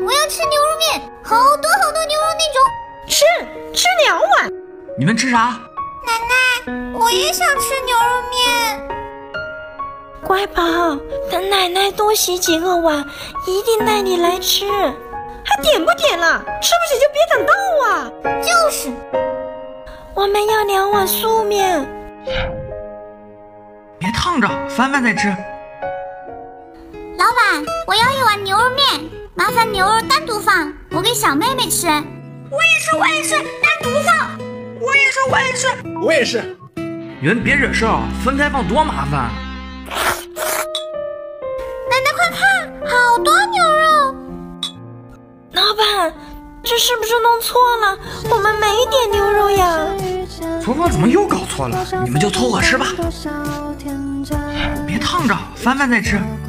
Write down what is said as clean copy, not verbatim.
我要吃牛肉面，好多好多牛肉那种。 吃2碗。 你们吃啥？ 奶奶，我也想吃牛肉面。 乖宝，等奶奶多洗几个碗，一定带你来吃。还点不点了？吃不起就别等到啊！ 就是。 我们要2碗素面。 别烫着，翻饭再吃。 老板，我要1碗牛肉面，麻烦牛肉单独放，我给小妹妹吃。我也是，单独放。 我也是。 你们别惹事啊，分开放多麻烦。 奶奶快看，好多牛肉。 老板，这是不是弄错了？我们没点牛肉呀。 厨房怎么又搞错了？你们就凑合吃吧。别烫着，翻饭再吃。